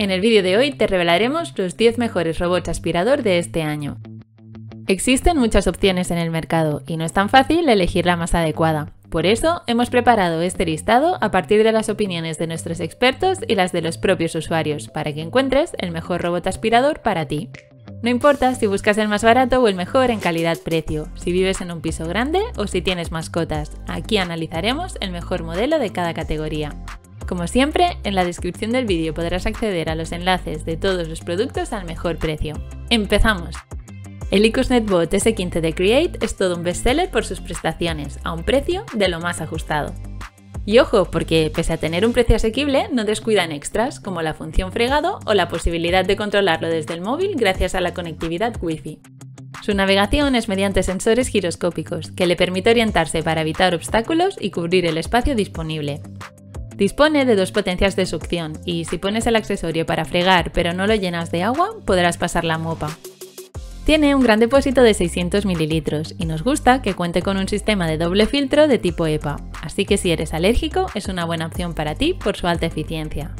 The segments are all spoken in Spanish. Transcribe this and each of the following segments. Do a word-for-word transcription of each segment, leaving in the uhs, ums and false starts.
En el vídeo de hoy te revelaremos los diez mejores robots aspirador de este año. Existen muchas opciones en el mercado y no es tan fácil elegir la más adecuada. Por eso hemos preparado este listado a partir de las opiniones de nuestros expertos y las de los propios usuarios, para que encuentres el mejor robot aspirador para ti. No importa si buscas el más barato o el mejor en calidad-precio, si vives en un piso grande o si tienes mascotas, aquí analizaremos el mejor modelo de cada categoría. Como siempre, en la descripción del vídeo podrás acceder a los enlaces de todos los productos al mejor precio. ¡Empezamos! El IQOS-NetBot ese quince de Create es todo un bestseller por sus prestaciones, a un precio de lo más ajustado. Y ojo, porque pese a tener un precio asequible, no descuidan extras, como la función fregado o la posibilidad de controlarlo desde el móvil gracias a la conectividad Wi-Fi. Su navegación es mediante sensores giroscópicos, que le permite orientarse para evitar obstáculos y cubrir el espacio disponible. Dispone de dos potencias de succión y si pones el accesorio para fregar pero no lo llenas de agua, podrás pasar la mopa. Tiene un gran depósito de seiscientos mililitros y nos gusta que cuente con un sistema de doble filtro de tipo E P A, así que si eres alérgico es una buena opción para ti por su alta eficiencia.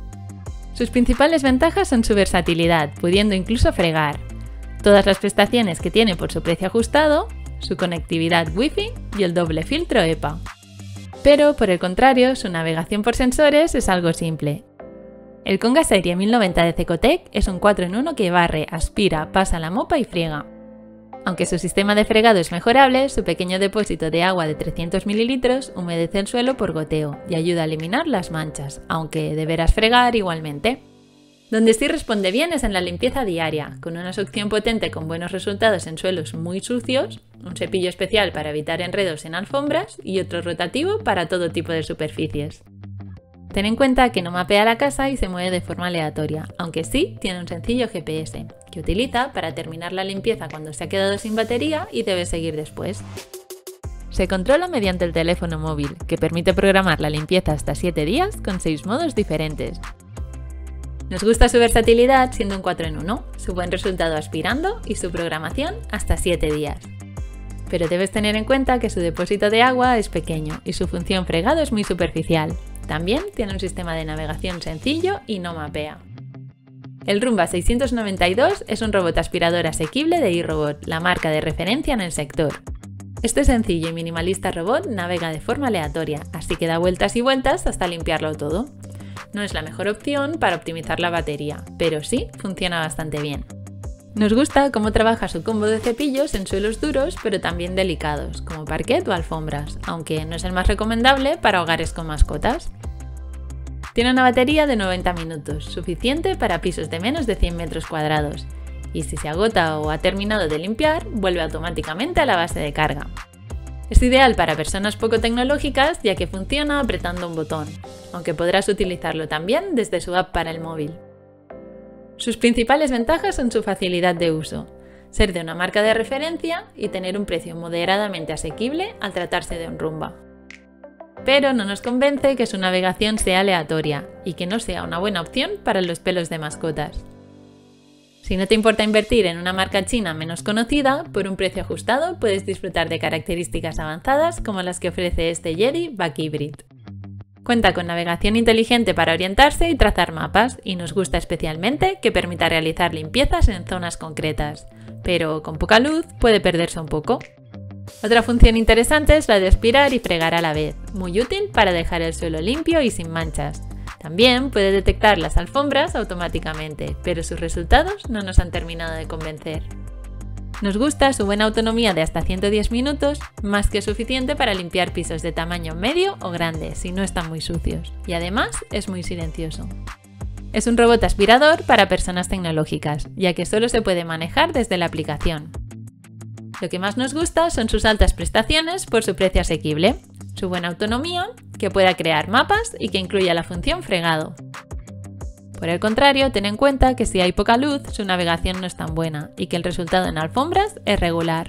Sus principales ventajas son su versatilidad, pudiendo incluso fregar, todas las prestaciones que tiene por su precio ajustado, su conectividad Wi-Fi y el doble filtro E P A. Pero, por el contrario, su navegación por sensores es algo simple. El Conga Serie mil noventa de Cecotec es un cuatro en uno que barre, aspira, pasa la mopa y friega. Aunque su sistema de fregado es mejorable, su pequeño depósito de agua de trescientos mililitros humedece el suelo por goteo y ayuda a eliminar las manchas, aunque deberás fregar igualmente. Donde sí responde bien es en la limpieza diaria, con una succión potente con buenos resultados en suelos muy sucios, un cepillo especial para evitar enredos en alfombras y otro rotativo para todo tipo de superficies. Ten en cuenta que no mapea la casa y se mueve de forma aleatoria, aunque sí tiene un sencillo G P S, que utiliza para terminar la limpieza cuando se ha quedado sin batería y debe seguir después. Se controla mediante el teléfono móvil, que permite programar la limpieza hasta siete días con seis modos diferentes. Nos gusta su versatilidad siendo un cuatro en uno, su buen resultado aspirando y su programación hasta siete días. Pero debes tener en cuenta que su depósito de agua es pequeño y su función fregado es muy superficial. También tiene un sistema de navegación sencillo y no mapea. El Roomba seiscientos noventa y dos es un robot aspirador asequible de iRobot, la marca de referencia en el sector. Este sencillo y minimalista robot navega de forma aleatoria, así que da vueltas y vueltas hasta limpiarlo todo. No es la mejor opción para optimizar la batería, pero sí funciona bastante bien. Nos gusta cómo trabaja su combo de cepillos en suelos duros pero también delicados, como parquet o alfombras, aunque no es el más recomendable para hogares con mascotas. Tiene una batería de noventa minutos, suficiente para pisos de menos de cien metros cuadrados, y si se agota o ha terminado de limpiar, vuelve automáticamente a la base de carga. Es ideal para personas poco tecnológicas ya que funciona apretando un botón, aunque podrás utilizarlo también desde su app para el móvil. Sus principales ventajas son su facilidad de uso, ser de una marca de referencia y tener un precio moderadamente asequible al tratarse de un Roomba. Pero no nos convence que su navegación sea aleatoria y que no sea una buena opción para los pelos de mascotas. Si no te importa invertir en una marca china menos conocida, por un precio ajustado puedes disfrutar de características avanzadas como las que ofrece este Jedi Bug Hybrid. Cuenta con navegación inteligente para orientarse y trazar mapas, y nos gusta especialmente que permita realizar limpiezas en zonas concretas, pero con poca luz puede perderse un poco. Otra función interesante es la de aspirar y fregar a la vez, muy útil para dejar el suelo limpio y sin manchas. También puede detectar las alfombras automáticamente, pero sus resultados no nos han terminado de convencer. Nos gusta su buena autonomía de hasta ciento diez minutos, más que suficiente para limpiar pisos de tamaño medio o grande si no están muy sucios, y además es muy silencioso. Es un robot aspirador para personas tecnológicas, ya que solo se puede manejar desde la aplicación. Lo que más nos gusta son sus altas prestaciones por su precio asequible, su buena autonomía, que pueda crear mapas y que incluya la función fregado. Por el contrario, ten en cuenta que si hay poca luz, su navegación no es tan buena y que el resultado en alfombras es regular.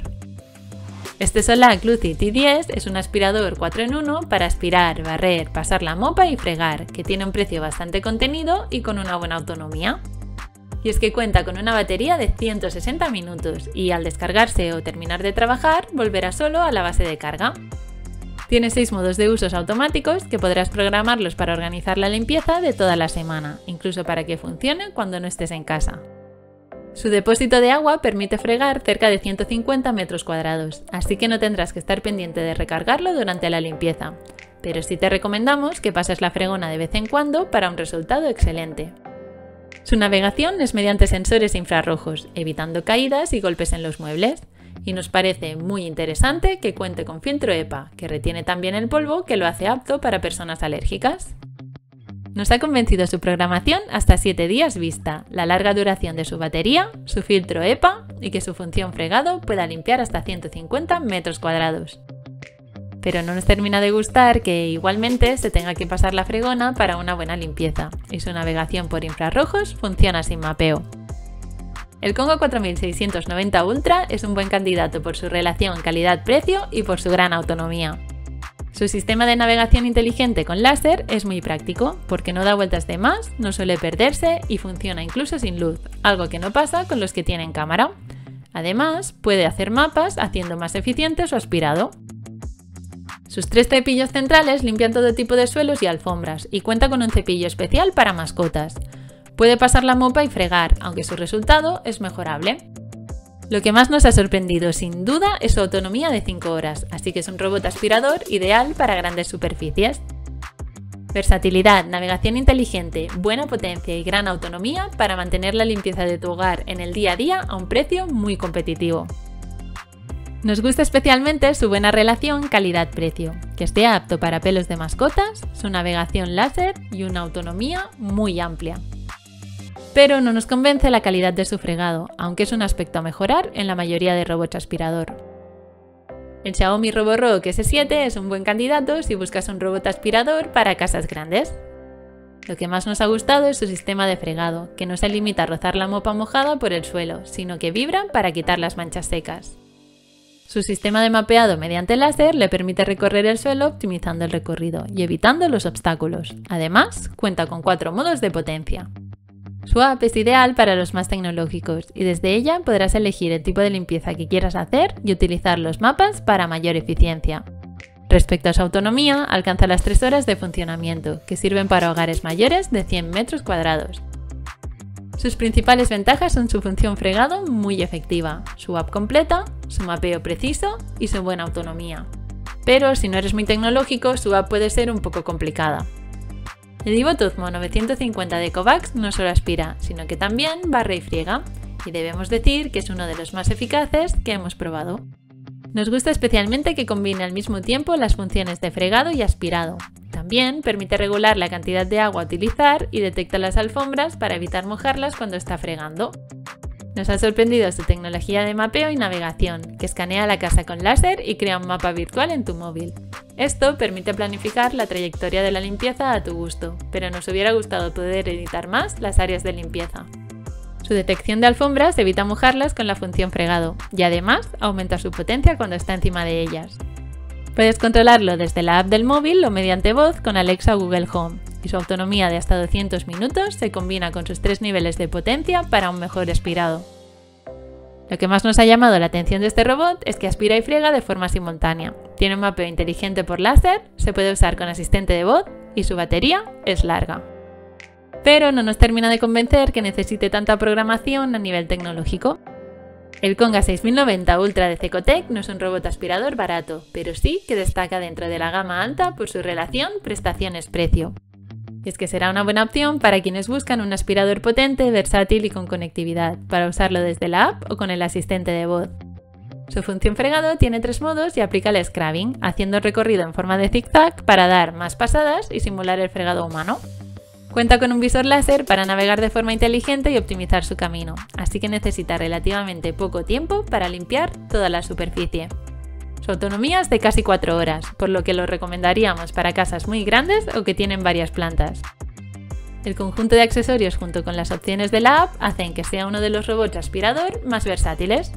Este Solac Luci T diez es un aspirador cuatro en uno para aspirar, barrer, pasar la mopa y fregar, que tiene un precio bastante contenido y con una buena autonomía. Y es que cuenta con una batería de ciento sesenta minutos y al descargarse o terminar de trabajar, volverá solo a la base de carga. Tiene seis modos de usos automáticos que podrás programarlos para organizar la limpieza de toda la semana, incluso para que funcione cuando no estés en casa. Su depósito de agua permite fregar cerca de ciento cincuenta metros cuadrados, así que no tendrás que estar pendiente de recargarlo durante la limpieza, pero sí te recomendamos que pases la fregona de vez en cuando para un resultado excelente. Su navegación es mediante sensores infrarrojos, evitando caídas y golpes en los muebles. Y nos parece muy interesante que cuente con filtro E P A, que retiene también el polvo que lo hace apto para personas alérgicas. Nos ha convencido su programación hasta siete días vista, la larga duración de su batería, su filtro E P A y que su función fregado pueda limpiar hasta ciento cincuenta metros cuadrados. Pero no nos termina de gustar que igualmente se tenga que pasar la fregona para una buena limpieza, y su navegación por infrarrojos funciona sin mapeo. El Congo cuatro mil seiscientos noventa Ultra es un buen candidato por su relación calidad-precio y por su gran autonomía. Su sistema de navegación inteligente con láser es muy práctico, porque no da vueltas de más, no suele perderse y funciona incluso sin luz, algo que no pasa con los que tienen cámara. Además, puede hacer mapas haciendo más eficiente su aspirado. Sus tres cepillos centrales limpian todo tipo de suelos y alfombras y cuenta con un cepillo especial para mascotas. Puede pasar la mopa y fregar, aunque su resultado es mejorable. Lo que más nos ha sorprendido sin duda es su autonomía de cinco horas, así que es un robot aspirador ideal para grandes superficies. Versatilidad, navegación inteligente, buena potencia y gran autonomía para mantener la limpieza de tu hogar en el día a día a un precio muy competitivo. Nos gusta especialmente su buena relación calidad-precio, que esté apto para pelos de mascotas, su navegación láser y una autonomía muy amplia. Pero no nos convence la calidad de su fregado, aunque es un aspecto a mejorar en la mayoría de robots aspirador. El Xiaomi Roborock ese siete es un buen candidato si buscas un robot aspirador para casas grandes. Lo que más nos ha gustado es su sistema de fregado, que no se limita a rozar la mopa mojada por el suelo, sino que vibra para quitar las manchas secas. Su sistema de mapeado mediante láser le permite recorrer el suelo optimizando el recorrido y evitando los obstáculos. Además, cuenta con cuatro modos de potencia. Su app es ideal para los más tecnológicos y desde ella podrás elegir el tipo de limpieza que quieras hacer y utilizar los mapas para mayor eficiencia. Respecto a su autonomía, alcanza las tres horas de funcionamiento, que sirven para hogares mayores de cien metros cuadrados. Sus principales ventajas son su función fregado muy efectiva, su app completa, su mapeo preciso y su buena autonomía. Pero si no eres muy tecnológico, su app puede ser un poco complicada. El Divo Tuzmo novecientos cincuenta de Ecovacs no solo aspira, sino que también barre y friega, y debemos decir que es uno de los más eficaces que hemos probado. Nos gusta especialmente que combine al mismo tiempo las funciones de fregado y aspirado. También permite regular la cantidad de agua a utilizar y detecta las alfombras para evitar mojarlas cuando está fregando. Nos ha sorprendido su tecnología de mapeo y navegación, que escanea la casa con láser y crea un mapa virtual en tu móvil. Esto permite planificar la trayectoria de la limpieza a tu gusto, pero nos hubiera gustado poder editar más las áreas de limpieza. Su detección de alfombras evita mojarlas con la función fregado y además aumenta su potencia cuando está encima de ellas. Puedes controlarlo desde la app del móvil o mediante voz con Alexa o Google Home, y su autonomía de hasta doscientos minutos se combina con sus tres niveles de potencia para un mejor aspirado. Lo que más nos ha llamado la atención de este robot es que aspira y friega de forma simultánea. Tiene un mapeo inteligente por láser, se puede usar con asistente de voz y su batería es larga. Pero no nos termina de convencer que necesite tanta programación a nivel tecnológico. El Conga seis mil noventa Ultra de Cecotec no es un robot aspirador barato, pero sí que destaca dentro de la gama alta por su relación prestaciones-precio. Y es que será una buena opción para quienes buscan un aspirador potente, versátil y con conectividad, para usarlo desde la app o con el asistente de voz. Su función fregado tiene tres modos y aplica el scrubbing, haciendo el recorrido en forma de zigzag para dar más pasadas y simular el fregado humano. Cuenta con un visor láser para navegar de forma inteligente y optimizar su camino, así que necesita relativamente poco tiempo para limpiar toda la superficie. Su autonomía es de casi cuatro horas, por lo que lo recomendaríamos para casas muy grandes o que tienen varias plantas. El conjunto de accesorios junto con las opciones de la app hacen que sea uno de los robots aspirador más versátiles.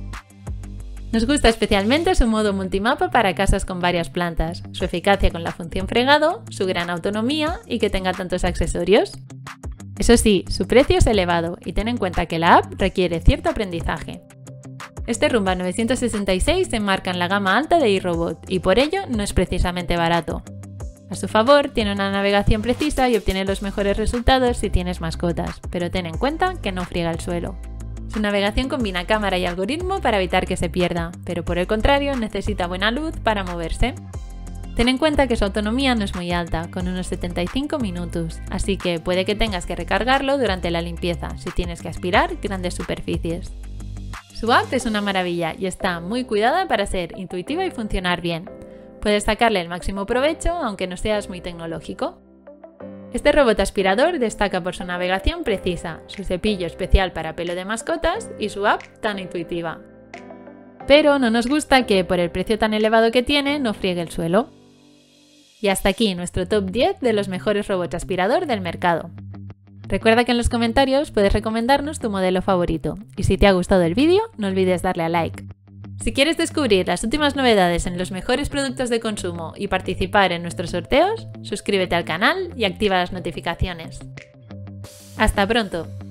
Nos gusta especialmente su modo multimapa para casas con varias plantas, su eficacia con la función fregado, su gran autonomía y que tenga tantos accesorios. Eso sí, su precio es elevado y ten en cuenta que la app requiere cierto aprendizaje. Este Roomba novecientos sesenta y seis se enmarca en la gama alta de iRobot y por ello no es precisamente barato. A su favor, tiene una navegación precisa y obtiene los mejores resultados si tienes mascotas, pero ten en cuenta que no friega el suelo. Su navegación combina cámara y algoritmo para evitar que se pierda, pero por el contrario necesita buena luz para moverse. Ten en cuenta que su autonomía no es muy alta, con unos setenta y cinco minutos, así que puede que tengas que recargarlo durante la limpieza si tienes que aspirar grandes superficies. Su app es una maravilla y está muy cuidada para ser intuitiva y funcionar bien. Puedes sacarle el máximo provecho aunque no seas muy tecnológico. Este robot aspirador destaca por su navegación precisa, su cepillo especial para pelo de mascotas y su app tan intuitiva. Pero no nos gusta que, por el precio tan elevado que tiene, no friegue el suelo. Y hasta aquí nuestro top diez de los mejores robots aspirador del mercado. Recuerda que en los comentarios puedes recomendarnos tu modelo favorito. Y si te ha gustado el vídeo, no olvides darle a like. Si quieres descubrir las últimas novedades en los mejores productos de consumo y participar en nuestros sorteos, suscríbete al canal y activa las notificaciones. ¡Hasta pronto!